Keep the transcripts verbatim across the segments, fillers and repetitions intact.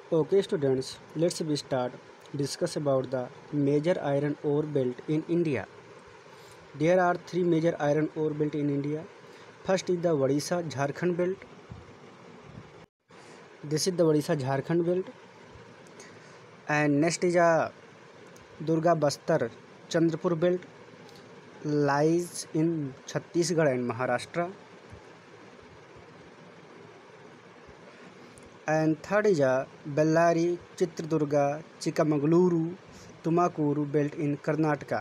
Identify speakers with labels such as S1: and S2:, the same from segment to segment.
S1: Okay students, let's we start discuss about the major iron ore belt in India. There are three major iron ore belt in India. First is the Odisha Jharkhand belt. This is the Odisha Jharkhand belt. And next is a Durga Bastar Chandrapur belt, lies in Chhattisgarh and Maharashtra. And third is a Bellary Chitradurga Chikamagaluru Tumakuru belt in Karnataka.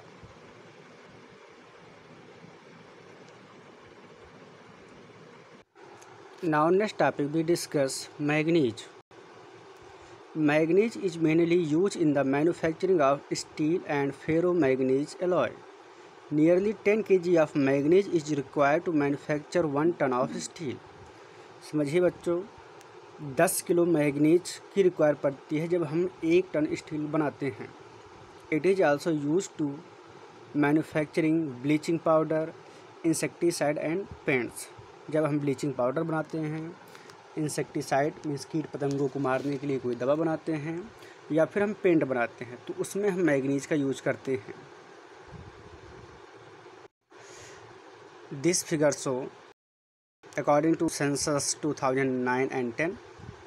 S1: Now next topic we discuss manganese. Manganese is mainly used in the manufacturing of steel and ferromanganese alloy. Nearly ten kilograms of manganese is required to manufacture one ton of steel. समझिए बच्चों, दस kilo manganese की require पड़ती है जब हम एक ton steel बनाते हैं. It is also use to manufacturing bleaching powder, insecticide and paints. जब हम ब्लीचिंग पाउडर बनाते हैं, इंसेक्टिसाइड मीन्स कीट पतंगों को मारने के लिए कोई दवा बनाते हैं, या फिर हम पेंट बनाते हैं, तो उसमें हम मैग्नीज का यूज करते हैं. This figure show according to census two thousand nine and ten.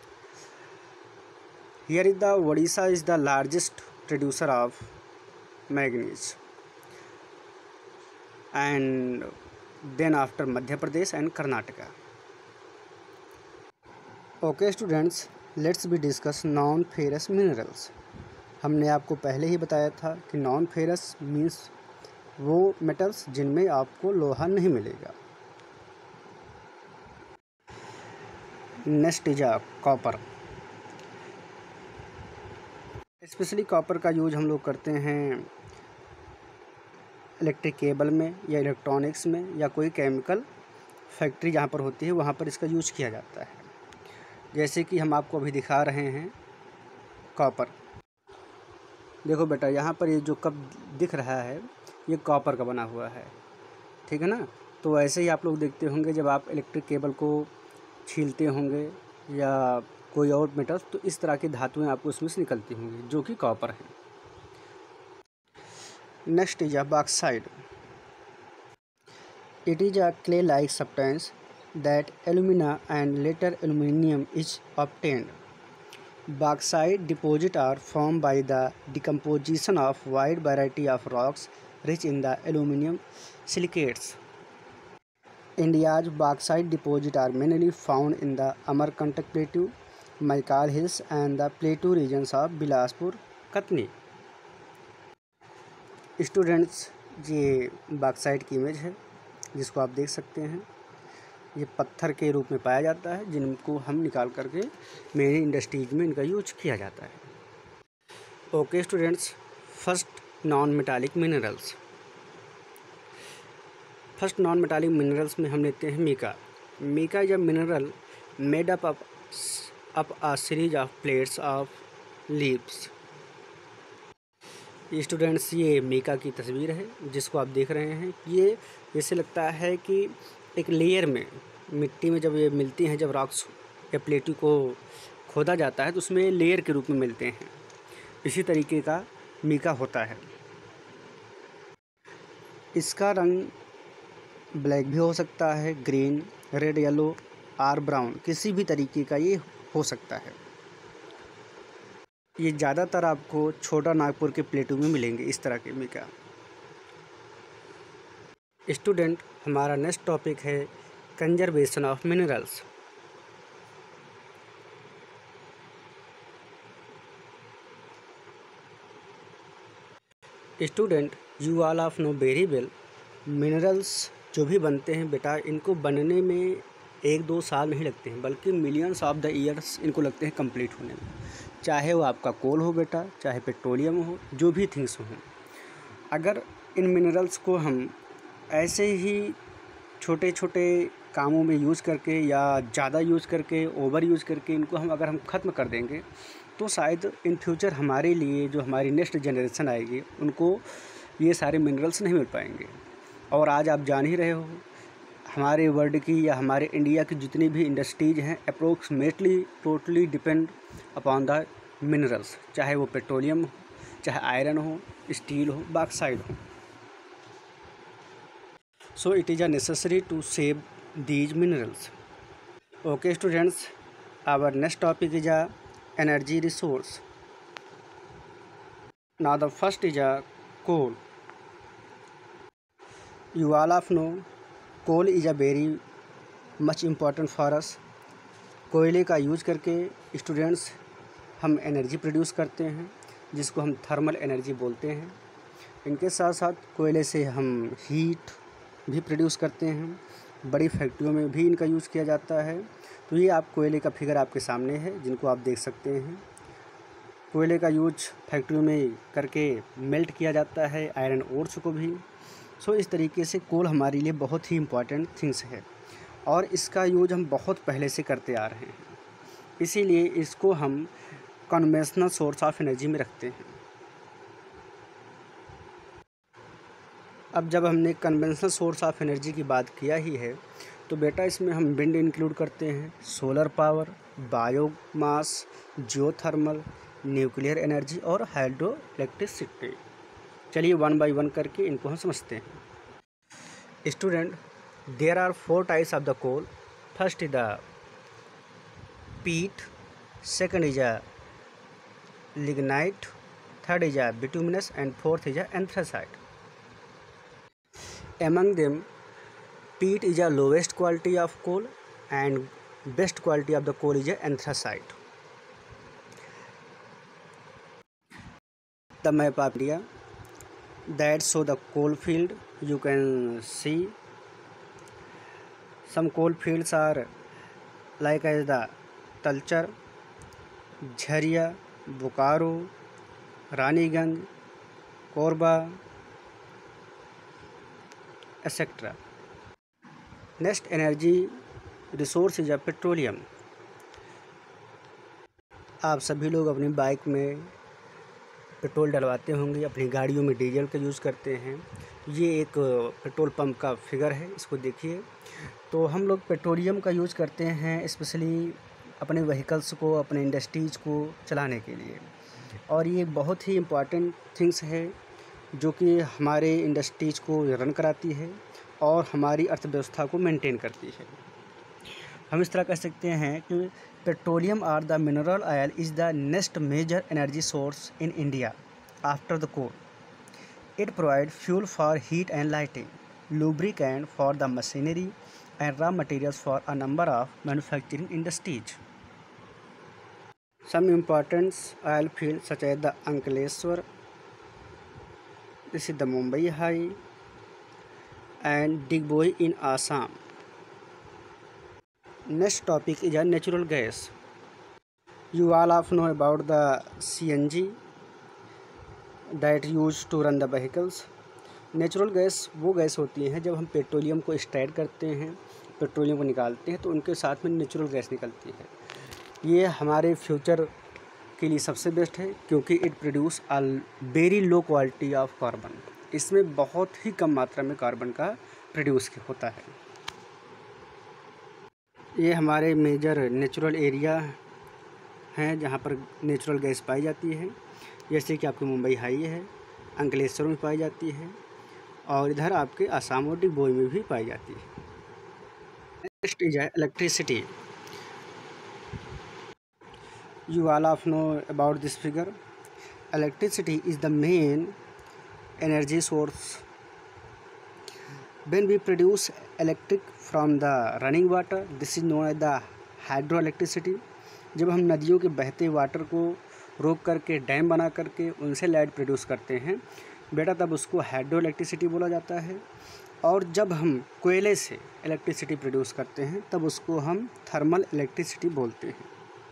S1: Here is the Odisha is the largest producer of manganese, and then after Madhya Pradesh and Karnataka. Okay students, let's be discuss non ferrous minerals. हमने आपको पहले ही बताया था कि non ferrous means वो metals जिनमें आपको लोहा नहीं मिलेगा. Next is copper. Specially copper का यूज हम लोग करते हैं इलेक्ट्रिक केबल में या इलेक्ट्रॉनिक्स में या कोई केमिकल फैक्ट्री जहाँ पर होती है वहाँ पर इसका यूज किया जाता है. जैसे कि हम आपको अभी दिखा रहे हैं कॉपर. देखो बेटा, यहाँ पर ये जो कप दिख रहा है ये कॉपर का बना हुआ है, ठीक है ना. तो ऐसे ही आप लोग देखते होंगे जब आप इलेक्ट्रिक केबल को छीलते होंगे या कोई और मेटल, तो इस तरह की धातुएं आपको इसमें से निकलती होंगी जो कि कॉपर है. Next is a bauxite. It is a clay like substance that alumina and later aluminium is obtained. Bauxite deposit are form by the decomposition of wide variety of rocks rich in the aluminium silicates. India's bauxite deposits are mainly found in the Amarkantak Plateau, Maikal Hills and the plateau regions of Bilaspur, Katni. Students, ये bauxite की image है जिसको आप देख सकते हैं. ये पत्थर के रूप में पाया जाता है जिनको हम निकाल करके मेरी इंडस्ट्रीज में इनका यूज किया जाता है. Okay students, first non metallic minerals. First non metallic minerals में हम लेते हैं mica. Mica is a mineral made up up up a series of plates of leaves. ये स्टूडेंट्स, ये मीका की तस्वीर है जिसको आप देख रहे हैं. ये जैसे लगता है कि एक लेयर में मिट्टी में जब ये मिलती हैं, जब रॉक्स या प्लेटू को खोदा जाता है तो उसमें लेयर के रूप में मिलते हैं. इसी तरीके का मीका होता है. इसका रंग ब्लैक भी हो सकता है, ग्रीन, रेड, येलो और ब्राउन, किसी भी तरीके का ये हो सकता है. ये ज़्यादातर आपको छोटा नागपुर के प्लेटों में मिलेंगे इस तरह के मीका. स्टूडेंट, हमारा नेक्स्ट टॉपिक है conservation of minerals. Student, you all of know very well, minerals जो भी बनते हैं बेटा, इनको बनने में एक दो साल नहीं लगते हैं बल्कि मिलियंस ऑफ द ईयर्स इनको लगते हैं कंप्लीट होने में. चाहे वो आपका कोल हो बेटा, चाहे पेट्रोलियम हो, जो भी थिंग्स हों. अगर इन मिनरल्स को हम ऐसे ही छोटे छोटे कामों में यूज़ करके या ज़्यादा यूज़ करके, ओवर यूज़ करके इनको हम अगर हम ख़त्म कर देंगे तो शायद इन फ्यूचर हमारे लिए, जो हमारी नेक्स्ट जनरेशन आएगी, उनको ये सारे मिनरल्स नहीं मिल पाएंगे. और आज आप जान ही रहे हो हमारे वर्ल्ड की या हमारे इंडिया की जितनी भी इंडस्ट्रीज हैं approximately totally depend upon the minerals, चाहे वो पेट्रोलियम हो, चाहे आयरन हो, स्टील हो, बॉक्साइट हो. So it is a necessary to save these minerals. Okay students, our next topic is a energy resource. Now the first is a coal. You all of know coal is a very much important for us. कोयले का use करके students हम energy produce करते हैं जिसको हम thermal energy बोलते हैं. इनके साथ साथ कोयले से हम हीट भी प्रोड्यूस करते हैं. बड़ी फैक्ट्रियों में भी इनका यूज़ किया जाता है. तो ये आप कोयले का फिगर आपके सामने है जिनको आप देख सकते हैं. कोयले का यूज फैक्ट्रियों में करके मेल्ट किया जाता है, आयरन ओर्स को भी. सो इस तरीके से कोल हमारे लिए बहुत ही इम्पॉर्टेंट थिंग्स है और इसका यूज हम बहुत पहले से करते आ रहे हैं. इसीलिए इसको हम कन्वेंशनल सोर्स ऑफ एनर्जी में रखते हैं. अब जब हमने कन्वेंशनल सोर्स ऑफ एनर्जी की बात किया ही है तो बेटा इसमें हम विंड इंक्लूड करते हैं, solar power, biomass, geothermal, nuclear energy और हाइड्रो इलेक्ट्रिसिटी. चलिए वन बाय वन करके इनको हम समझते हैं. Student, there are four types of the coal. First is the peat, second is a lignite, third is a bituminous and fourth is a anthracite. Among them, peat is a lowest quality of coal and best quality of the coal is a anthracite. The map of India that show the coal field. You can see some coal fields are like as the Talcher, Jharia, Bokaro, Raniganj, Korba, et cetera. Next energy resource is a petroleum. आप सभी लोग अपनी bike में petrol डलवाते होंगे, अपनी गाड़ियों में डीजल का यूज़ करते हैं. ये एक पेट्रोल पंप का फिगर है, इसको देखिए. तो हम लोग पेट्रोलियम का यूज़ करते हैं स्पेशली अपने व्हीकल्स को, अपने इंडस्ट्रीज़ को चलाने के लिए. और ये बहुत ही इम्पॉर्टेंट थिंग्स है जो कि हमारे इंडस्ट्रीज़ को रन कराती है और हमारी अर्थव्यवस्था को मेंटेन करती है. हम इस तरह कह सकते हैं कि petroleum or the mineral oil is the next major energy source in India after the coal. It provide fuel for heat and lighting, lubricant for the machinery and raw materials for a number of manufacturing industries. Some important oil fields such as the Ankleshwar, this is the Mumbai High, and Digboi in Assam. Next topic is a natural gas. You all have know about the C N G that used to run the vehicles. Natural gas वो gas होती हैं जब हम petroleum को extract करते हैं, petroleum को निकालते हैं तो उनके साथ में नेचुरल गैस निकलती है. ये हमारे फ्यूचर के लिए सबसे बेस्ट है क्योंकि it produce a very low quality of carbon. इसमें बहुत ही कम मात्रा में कार्बन का प्रोड्यूस होता है. ये हमारे मेजर नेचुरल एरिया हैं जहाँ पर नेचुरल गैस पाई जाती है. जैसे कि आपकी मुंबई हाई है, अंकलेश्वर में पाई जाती है और इधर आपके आसाम और डिगबोई में भी पाई जाती है. Next is electricity. You all of know about this figure. Electricity is the main energy source. When we produce electric from the running water, this is known as the hydro electricity. जब हम नदियों के बहते water को रोक करके dam बना करके उनसे लाइट प्रोड्यूस करते हैं बेटा, तब उसको हाइड्रो इलेक्ट्रिसिटी बोला जाता है. और जब हम कोयले से इलेक्ट्रिसिटी प्रोड्यूस करते हैं तब उसको हम थर्मल इलेक्ट्रिसिटी बोलते हैं.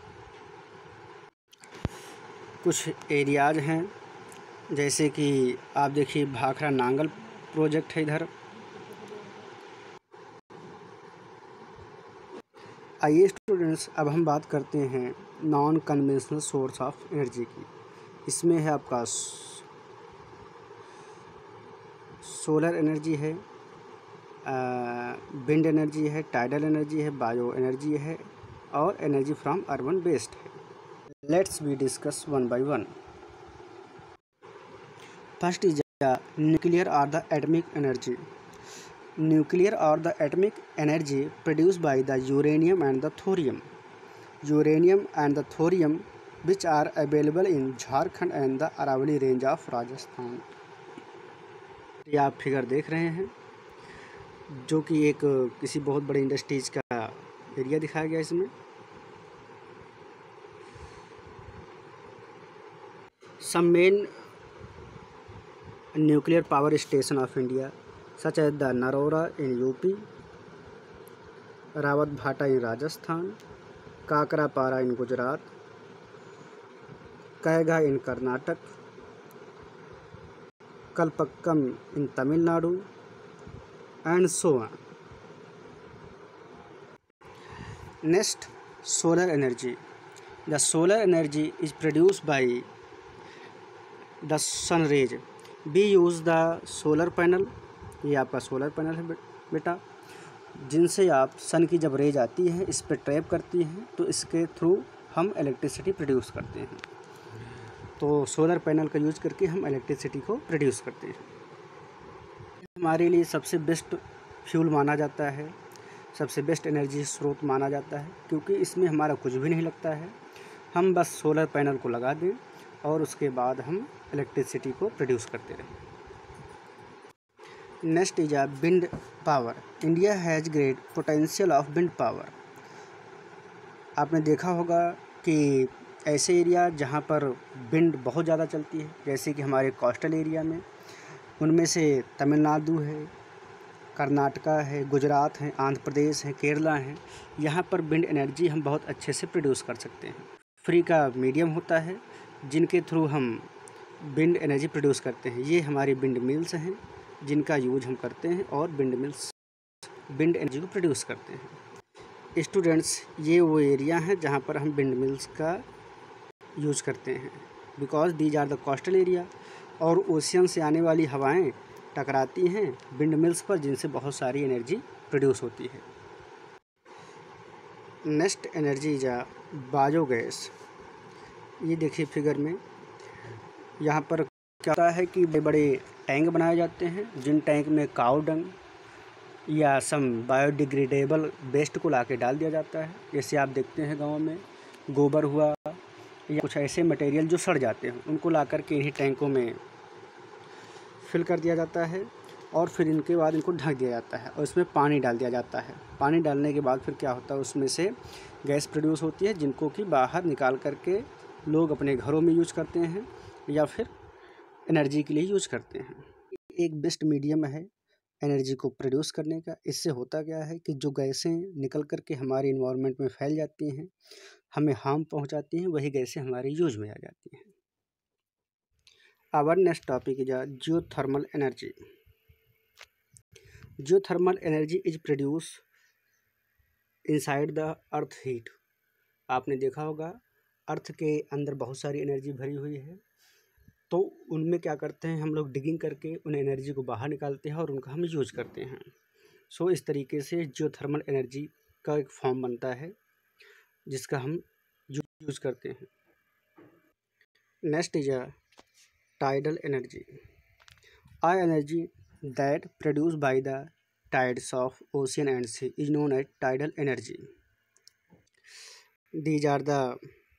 S1: कुछ एरियाज हैं जैसे कि आप देखिए भाखड़ा नांगल प्रोजेक्ट है इधर. आइए स्टूडेंट्स, अब हम बात करते हैं non conventional source of energy की. इसमें है आपका सोलर एनर्जी है, विंड एनर्जी है, टाइडल एनर्जी है, बायो एनर्जी है और एनर्जी फ्रॉम अर्बन वेस्ट है। Let's we discuss one by one. First is nuclear और द एटॉमिक एनर्जी। न्यूक्लियर और the atomic energy produced by the uranium and the thorium. Uranium and the thorium which are available in Jharkhand and the Aravalli range of Rajasthan. ये आप figure देख रहे हैं जो कि एक किसी बहुत बड़े इंडस्ट्रीज का एरिया दिखाया गया इसमें। Some main nuclear power station of India such as the Narora in UP, Rawat Bhata in Rajasthan, Kakrapar in Gujarat, Kaiga in Karnataka, Kalpakkam in Tamil Nadu and so on. Next, solar energy. The solar energy is produced by the sun rays. We use the solar panel. ये आपका solar panel है बेटा, जिनसे आप सन की जब raise आती है इस पर ट्रैप करती हैं तो इसके थ्रू हम इलेक्ट्रिसिटी प्रोड्यूस करते हैं। तो सोलर पैनल का यूज करके हम इलेक्ट्रिसिटी को प्रोड्यूस करते हैं। हमारे लिए सबसे बेस्ट फ्यूल माना जाता है, सबसे बेस्ट एनर्जी स्रोत माना जाता है, क्योंकि इसमें हमारा कुछ भी नहीं लगता है। हम बस सोलर पैनल को लगा दें और उसके बाद हम इलेक्ट्रिसिटी को प्रोड्यूस करते रहें। Next is a wind power. India has great potential of wind power. आपने देखा होगा कि ऐसे एरिया जहाँ पर विंड बहुत ज़्यादा चलती है, जैसे कि हमारे कोस्टल एरिया में, उनमें से तमिलनाडु है, कर्नाटका है, गुजरात है, आंध्र प्रदेश है, केरला है। यहाँ पर विंड एनर्जी हम बहुत अच्छे से प्रोड्यूस कर सकते हैं। फ्री का मीडियम होता है जिनके थ्रू हम विंड एनर्जी प्रोड्यूस करते हैं। ये हमारी विंड मिल्स हैं जिनका यूज हम करते हैं और विंड मिल्स विंड एनर्जी को प्रोड्यूस करते हैं। स्टूडेंट्स, ये वो एरिया हैं जहाँ पर हम विंड मिल्स का यूज करते हैं, because these are the coastal area और ओशियन से आने वाली हवाएं टकराती हैं विंड मिल्स पर, जिनसे बहुत सारी एनर्जी प्रोड्यूस होती है। Next energy is biogas. ये देखिए फिगर में, यहाँ पर क्या होता है कि बड़े बड़े टैंक बनाए जाते हैं, जिन टैंक में काऊ डंग या सम बायोडिग्रेडेबल वेस्ट को लाके डाल दिया जाता है। जैसे आप देखते हैं गाँव में गोबर हुआ या कुछ ऐसे मटेरियल जो सड़ जाते हैं, उनको ला कर के इन्हीं टैंकों में फिल कर दिया जाता है और फिर इनके बाद इनको ढक दिया जाता है और इसमें पानी डाल दिया जाता है। पानी डालने के बाद फिर क्या होता है, उसमें से गैस प्रोड्यूस होती है, जिनको कि बाहर निकाल करके लोग अपने घरों में यूज करते हैं या फिर एनर्जी के लिए यूज करते हैं। एक बेस्ट मीडियम है एनर्जी को प्रोड्यूस करने का। इससे होता क्या है कि जो गैसें निकल करके हमारे इन्वायरमेंट में फैल जाती हैं, हमें हार्म पहुंचाती हैं, वही गैसें हमारे यूज में आ जाती हैं। Our next topic is geothermal energy. Geothermal energy is produce inside the earth heat. आपने देखा होगा अर्थ के अंदर बहुत सारी एनर्जी भरी हुई है, तो उनमें क्या करते हैं हम लोग, डिगिंग करके उन एनर्जी को बाहर निकालते हैं और उनका हम यूज करते हैं। सो so, इस तरीके से जियोथर्मल एनर्जी का एक फॉर्म बनता है जिसका हम यूज करते हैं। Next is a tidal energy. All energy that produced by the tides of ocean and sea is known as tidal energy. These are the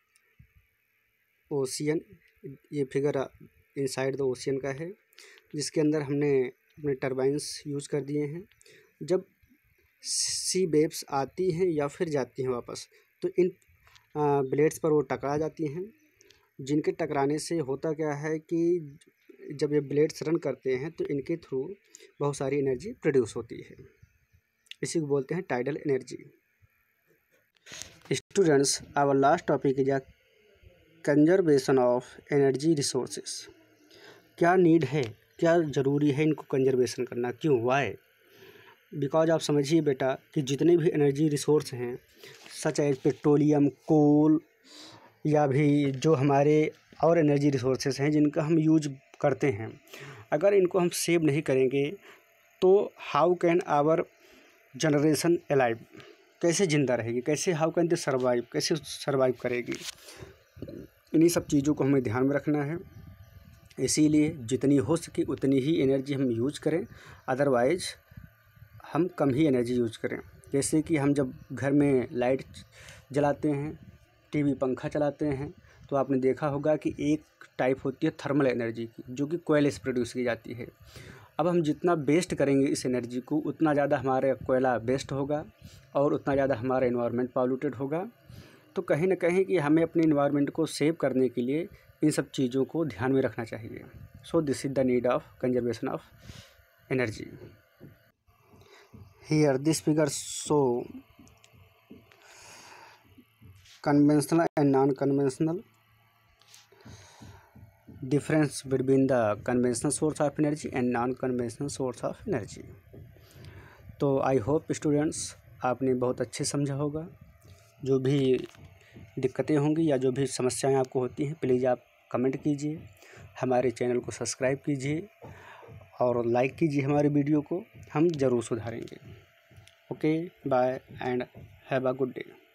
S1: ocean. ये फिगर इनसाइड द ओशियन का है, जिसके अंदर हमने अपने टर्बाइंस यूज़ कर दिए हैं। जब सी वेव्स आती हैं या फिर जाती हैं वापस, तो इन ब्लेड्स पर वो टकरा जाती हैं, जिनके टकराने से होता क्या है कि जब ये ब्लेड्स रन करते हैं तो इनके थ्रू बहुत सारी एनर्जी प्रोड्यूस होती है। इसी को बोलते हैं tidal energy. Students, our last topic is conservation of energy resources. क्या नीड है, क्या ज़रूरी है इनको कंजर्वेशन करना, क्यों, वाई? बिकॉज आप समझिए बेटा कि जितने भी एनर्जी रिसोर्स हैं सच एज पेट्रोलियम, कोल या भी जो हमारे और एनर्जी रिसोर्सेज हैं जिनका हम यूज करते हैं, अगर इनको हम सेव नहीं करेंगे तो how can our generation alive, कैसे ज़िंदा रहेगी, कैसे हाउ कैन दे सर्वाइव, कैसे सर्वाइव करेगी। इन्हीं सब चीज़ों को हमें ध्यान में रखना है। इसीलिए जितनी हो सके उतनी ही एनर्जी हम यूज करें, अदरवाइज़ हम कम ही एनर्जी यूज करें। जैसे कि हम जब घर में लाइट जलाते हैं, टीवी पंखा चलाते हैं, तो आपने देखा होगा कि एक टाइप होती है थर्मल एनर्जी की, जो कि कोयले से प्रोड्यूस की जाती है। अब हम जितना वेस्ट करेंगे इस एनर्जी को, उतना ज़्यादा हमारा कोयला वेस्ट होगा और उतना ज़्यादा हमारा एनवायरनमेंट पॉल्यूटेड होगा। तो कहीं ना कहीं कि हमें अपने एनवायरनमेंट को सेव करने के लिए इन सब चीज़ों को ध्यान में रखना चाहिए। So this is the need of conservation of energy. Here this figure show conventional and non-conventional difference between the conventional source of energy and non-conventional source of energy। तो आई होप स्टूडेंट्स आपने बहुत अच्छे समझा होगा। जो भी दिक्कतें होंगी या जो भी समस्याएं आपको होती हैं, प्लीज़ आप कमेंट कीजिए, हमारे चैनल को सब्सक्राइब कीजिए और लाइक कीजिए हमारे वीडियो को, हम ज़रूर सुधारेंगे। Okay bye and have a good day.